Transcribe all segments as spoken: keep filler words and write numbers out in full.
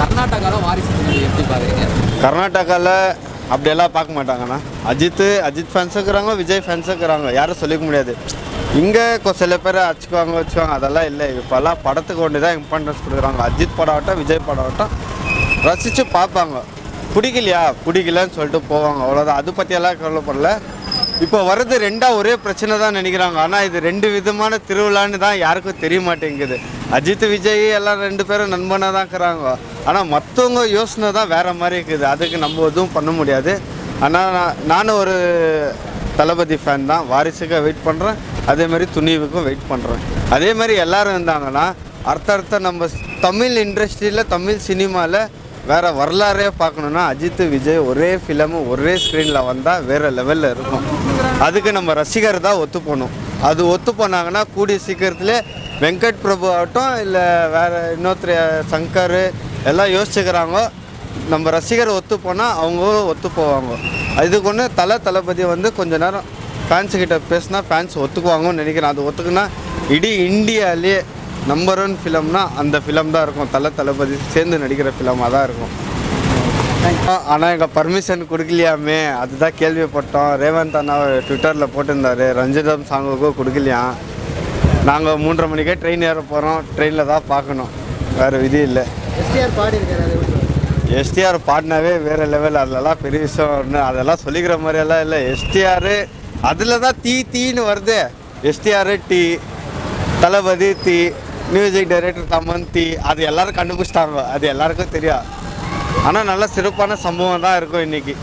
கர்நாடகாவில் வாரிசு எப்படி பாருங்க? கர்நாடகாவில் அப்படியெல்லாம் பார்க்க மாட்டாங்கண்ணா. அஜித் அஜித் ஃபேன்ஸும் இருக்கிறாங்க, விஜய் ஃபேன்ஸும் இருக்கிறாங்க, யாரும் சொல்லிக்க முடியாது. இங்கே சில பேர் அச்சுக்குவாங்க வச்சுக்குவாங்க, அதெல்லாம் இல்லை. இப்போல்லாம் படத்துக்கு ஒன்று தான் இம்பார்ட்டன்ஸ் கொடுக்குறாங்க. அஜித் படம் ஆகட்டும் விஜய் படம் ஆகட்டும் ரசித்து பார்ப்பாங்க. பிடிக்கலையா பிடிக்கலன்னு சொல்லிட்டு போவாங்க, அவ்வளோதான். அது பற்றியெல்லாம் கவலைப்படல. இப்போ வர்றது ரெண்டாக ஒரே பிரச்சனை தான் நினைக்கிறாங்க. ஆனால் இது ரெண்டு விதமான திருவிழான்னு தான் யாருக்கும் தெரிய மாட்டேங்குது. அஜித் விஜய் எல்லாம் ரெண்டு பேரும் நண்பனாக தான் இருக்கிறாங்க. ஆனால் மற்றவங்க யோசனை தான் வேறு மாதிரி இருக்குது. அதுக்கு நம்ம எதுவும் பண்ண முடியாது. ஆனால் நான் நானும் ஒரு தளபதி ஃபேன் தான். வாரிசுக்காக வெயிட் பண்ணுறேன், அதேமாதிரி துணிவுக்கும் வெயிட் பண்ணுறேன். அதே மாதிரி எல்லோரும் இருந்தாங்கன்னா அர்த்த அர்த்தம் நம்ம தமிழ் இண்டஸ்ட்ரியில் தமிழ் சினிமாவில் வேறு வரலாறே பார்க்கணுன்னா அஜித் விஜய் ஒரே ஃபிலமு ஒரே ஸ்க்ரீனில் வந்தால் வேறு லெவலில் இருக்கும். அதுக்கு நம்ம ரசிகர் தான் ஒத்து போகணும். அது ஒத்து போனாங்கன்னா கூடிய சீக்கிரத்துலேயே வெங்கட் பிரபு ஆகட்டும் இல்லை வேறு இன்னொருத்தர் சங்கர் எல்லாம் யோசிச்சுக்கிறாங்க. நம்ம ரசிகர் ஒத்து போனால் அவங்களும் ஒத்து போவாங்க. இதுக்கு ஒன்று தலை தளபதி வந்து கொஞ்சம் நேரம் ஃபேன்ஸுக்கிட்ட பேசினா ஃபேன்ஸ் ஒத்துக்குவாங்கன்னு நினைக்கிறேன். அது ஒத்துக்குன்னா இடி இந்தியாவிலே நம்பர் ஒன் ஃபிலம்னா அந்த ஃபிலம் தான் இருக்கும். தலை தளபதி சேர்ந்து நடிக்கிற ஃபிலமாக தான் இருக்கும். ஆனால் எங்கள் பர்மிஷன் கொடுக்கலையாமே, அதுதான் கேள்விப்பட்டோம். ரேவந்த் அண்ணா ட்விட்டரில் போட்டிருந்தார், ரஞ்சிதம் சாங்குக்கும் கொடுக்கலையாம். நாங்கள் மூன்றரை மணிக்கே ட்ரெயின் ஏற போகிறோம், ட்ரெயினில் தான் பார்க்கணும், வேறு விதி இல்லை. எஸ்டிஆர் பாடியிருக்காரு. எஸ்டிஆர் பாடினாவே வேறு லெவல். அதெல்லாம் பெரிய விஷயம் ஒன்று, அதெல்லாம் சொல்லிக்கிற மாதிரியெல்லாம் இல்லை. எஸ்டிஆர் அதில் தான் தீ தீன்னு வருது. எஸ்டிஆர் டீ, தளபதி தீ, மியூசிக் டைரக்டர் தமன் தீ, அது எல்லோரும் கண்டுபிடிச்சிட்டாங்க, அது எல்லாருக்கும் தெரியும். ஆனால் நல்ல சிறப்பான சம்பவம் தான் இருக்கும் இன்றைக்கி.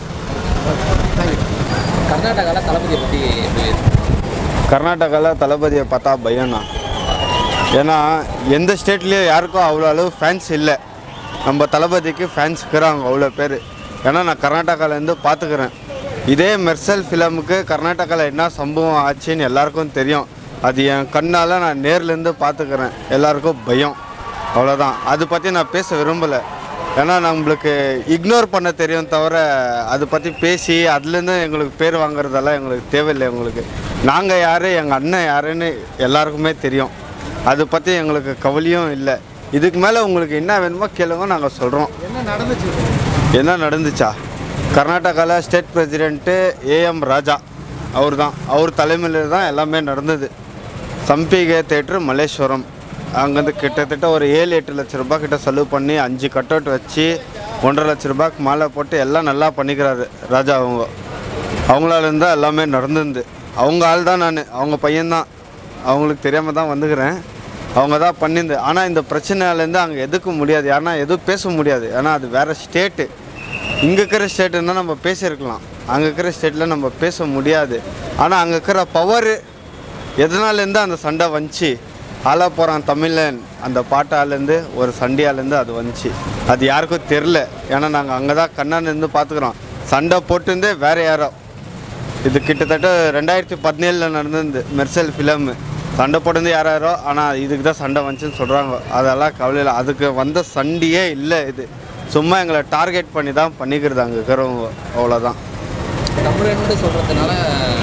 கர்நாடகாவில் தளபதியை பற்றி கர்நாடகாவில் தளபதியை பார்த்தா பயம்னா, ஏன்னா எந்த ஸ்டேட்லேயும் யாருக்கும் அவ்வளோ அளவு ஃபேன்ஸ் இல்லை. நம்ம தளபதிக்கு ஃபேன்ஸ் இருக்கிறாங்க அவ்வளோ பேர். ஏன்னா நான் கர்நாடகாவிலேருந்து பார்த்துக்கிறேன். இதே மெர்சல் ஃபிலமுக்கு கர்நாடகாவில் என்ன சம்பவம் ஆச்சுன்னு எல்லாருக்கும் தெரியும். அது என் கண்ணால் நான் நேர்லேருந்து பார்த்துக்கிறேன். எல்லாருக்கும் பயம், அவ்வளோதான். அதை பற்றி நான் பேச விரும்பலை. ஏன்னா நம்மளுக்கு இக்னோர் பண்ண தெரியும் தவிர அதை பற்றி பேசி அதுலேருந்து எங்களுக்கு பேர் வாங்குறதெல்லாம் எங்களுக்கு தேவையில்லை. எங்களுக்கு நாங்கள் யார், எங்கள் அண்ணன் யாருன்னு எல்லாருக்குமே தெரியும். அதை பற்றி எங்களுக்கு கவலையும் இல்லை. இதுக்கு மேலே உங்களுக்கு என்ன வேணுமோ கேளுங்க, நாங்கள் சொல்கிறோம். என்ன நடந்துச்சு? என்ன நடந்துச்சா? கர்நாடகாவில் ஸ்டேட் பிரசிடெண்ட்டு ஏஎம் ராஜா அவர் தான். அவர் தலைமையில் தான் எல்லாமே நடந்தது. சம்பிகை தேட்ரு மல்லேஸ்வரம், அங்கேருந்து கிட்டத்தட்ட ஒரு ஏழு எட்டு லட்ச ரூபாய் கிட்ட செலவு பண்ணி அஞ்சு கட் அவுட் வச்சு ஒன்றரை லட்ச ரூபாய்க்கு மாலை போட்டு எல்லாம் நல்லா பண்ணிக்கிறாரு ராஜா. அவங்க அவங்களால இருந்தால் எல்லாமே நடந்துருந்து. அவங்க ஆள் தான் நான், அவங்க பையன்தான். அவங்களுக்கு தெரியாமல் தான் வந்துக்கிறேன். அவங்க தான் பண்ணிருந்து. ஆனால் இந்த பிரச்சனையிலேருந்து அங்கே எதுக்க முடியாது, ஏன்னா எதுவும் பேச முடியாது. ஏன்னா அது வேறு ஸ்டேட்டு. இங்கே இருக்கிற ஸ்டேட்டுன்னா நம்ம பேசியிருக்கலாம், அங்கே இருக்கிற ஸ்டேட்டில் நம்ம பேச முடியாது. ஆனால் அங்கே இருக்கிற பவர் எதனாலேருந்து அந்த சண்டை வந்துச்சு, ஆளா போகிறான் தமிழன் அந்த பாட்டாலேருந்து ஒரு சண்டையாலேருந்து அது வந்துச்சு. அது யாருக்கும் தெரில. ஏன்னா நாங்கள் அங்கே தான் கண்ணாலேருந்து பார்த்துக்குறோம். சண்டை போட்டுருந்தே வேறு யாரோ. இது கிட்டத்தட்ட ரெண்டாயிரத்தி பதினேழில் நடந்தது மெர்சல் ஃபிலமு. சண்டை போட்டு யாரோ யாரோ, ஆனால் இதுக்கு தான் சண்டை வந்துச்சுன்னு சொல்கிறாங்க. அதெல்லாம் கவலையில். அதுக்கு வந்த சண்டையே இல்லை. இது சும்மா எங்களை டார்கெட் பண்ணி தான் பண்ணிக்கிறது அங்கே இருக்கிறவங்க, அவ்வளோதான். தமிழன்னு சொல்கிறதுனால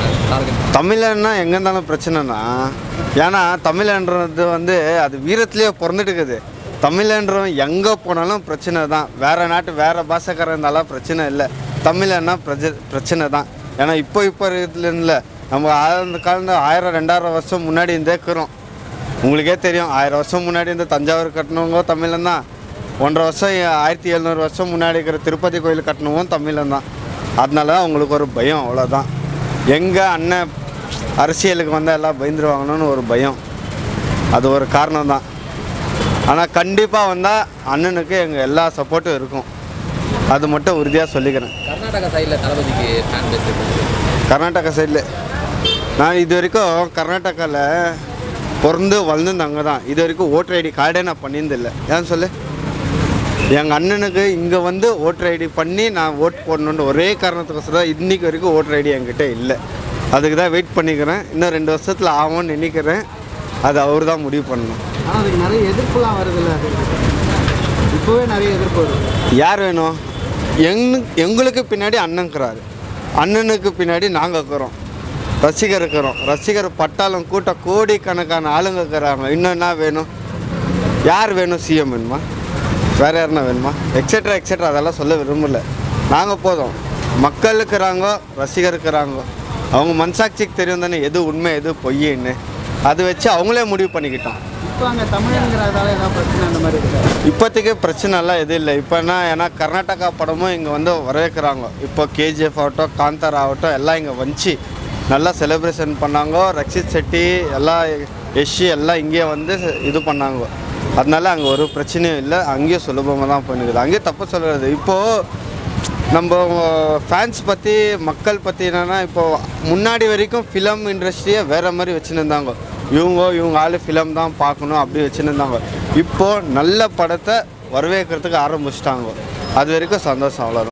தமிழன்னா எங்கே இருந்தாலும் பிரச்சனைனா, ஏன்னா தமிழன்றது வந்து அது வீரத்துலேயே பிறந்துட்டு இருக்குது. தமிழன்றவன் எங்கே போனாலும் பிரச்சனை தான். வேறு நாட்டு வேறு பாஷைக்காரன் இருந்தாலும் பிரச்சனை இல்லை. தமிழன்னா பிரச்ச பிரச்சனை தான். ஏன்னா இப்போ இப்போ இல்லை, நம்ம அந்த காலத்து ஆயிரம் ரெண்டாயிரம் வருஷம் முன்னாடி இருந்தே இருக்கிறோம். உங்களுக்கே தெரியும், ஆயிரம் வருஷம் முன்னாடி இந்த தஞ்சாவூர் கட்டினவங்க தமிழன் தான். ஒன்றரை வருஷம் ஆயிரத்தி எழுநூறு வருஷம் முன்னாடி இருக்கிற திருப்பதி கோயில் கட்டினவும் தமிழன் தான். அதனால தான் அவங்களுக்கு ஒரு பயம், அவ்வளோதான். எங்கள் அண்ணன் அரசியலுக்கு வந்தால் எல்லாம் பயந்துருவாங்கன்னு ஒரு பயம், அது ஒரு காரணம் தான். ஆனால் கண்டிப்பாக வந்தால் அண்ணனுக்கு எங்கள் எல்லா சப்போர்ட்டும் இருக்கும், அது மட்டும் உறுதியாக சொல்லிக்கிறேன். கர்நாடகா சைடில் தளபதிக்கு ஃபேன் பேஸ் கர்நாடகா சைடில் நான் இது வரைக்கும் கர்நாடகாவில் பிறந்து வளர்ந்து அங்கே தான். இது வரைக்கும் ஓட்டர் ஐடி கார்டே நான் பண்ணியிருந்தில்லை. ஏன்னு சொல்லு, எங்கள் அண்ணனுக்கு இங்கே வந்து ஓட்டர் ஐடி பண்ணி நான் ஓட் போடணுன்னு ஒரே காரணத்துக்கோசரம் தான் இன்றைக்கி வரைக்கும் ஓட்டர் ஐடி என்கிட்ட இல்லை. அதுக்கு தான் வெயிட் பண்ணிக்கிறேன். இன்னும் ரெண்டு வருஷத்தில் ஆகும்னு நினைக்கிறேன். அது அவர் தான் முடிவு பண்ணணும். ஆனால் அதுக்கு நிறைய எதிர்ப்புலாம் வருதில்ல, அது இப்போவே நிறைய எதிர்ப்பு வருது. யார் வேணும்? எங் எங்களுக்கு பின்னாடி அண்ணங்கிறாரு, அண்ணனுக்கு பின்னாடி நாங்கள் இருக்கிறோம், ரசிகர் இருக்கிறோம். ரசிகர் பட்டாளம் கூட்ட கோடிக்கணக்கான ஆளுங்க இருக்கிறாங்க. இன்னும் என்ன வேணும்? யார் வேணும்? சிஎம் வேணுமா? வேறு யாருன்னா வேணுமா எக்ஸெட்ரா எக்ஸெட்ரா அதெல்லாம் சொல்ல விரும்பல. நாங்கள் போதும் மக்கள் இருக்கிறாங்க, ரசிகர் இருக்கிறாங்க, அவங்க மனசாட்சிக்கு தெரியும் தானே எது உண்மை எது பொய்ன்னு. அது வச்சு அவங்களே முடிவு பண்ணிக்கிட்டோம். இப்போ அங்கே தமிழங்கிறதால ஏதாவது பிரச்சனை அந்த மாதிரி இருக்குது? இப்போதைக்கு பிரச்சனைலாம் எதுவும் இல்லை. இப்போனா ஏன்னா கர்நாடகா படமும் இங்கே வந்து வரவேற்கிறாங்க. இப்போ கேஜிஎஃப் ஆகட்டும், காந்தார் ஆகட்டும் எல்லாம் இங்கே வந்துச்சு நல்லா செலிப்ரேஷன் பண்ணாங்க. ரக்ஷித் செட்டி எல்லாம் யஷி எல்லாம் இங்கேயே வந்து இது பண்ணாங்க. அதனால அங்கே ஒரு பிரச்சனையும் இல்லை. அங்கேயும் சுலபமாக தான் பண்ணிக்குது. அங்கேயும் தப்பு சொல்கிறது. இப்போது நம்ம ஃபேன்ஸ் பற்றி மக்கள் பற்றி என்னென்னா, இப்போது முன்னாடி வரைக்கும் ஃபிலம் இண்டஸ்ட்ரியை வேறு மாதிரி வச்சுன்னு இருந்தாங்க. இவங்க இவங்க ஆள் ஃபிலம் தான் பார்க்கணும் அப்படி வச்சுன்னு இருந்தாங்க. இப்போது நல்ல படத்தை வரவேற்கிறதுக்கு ஆரம்பிச்சிட்டாங்க. அது வரைக்கும் சந்தோஷம், அவ்வளோதான்.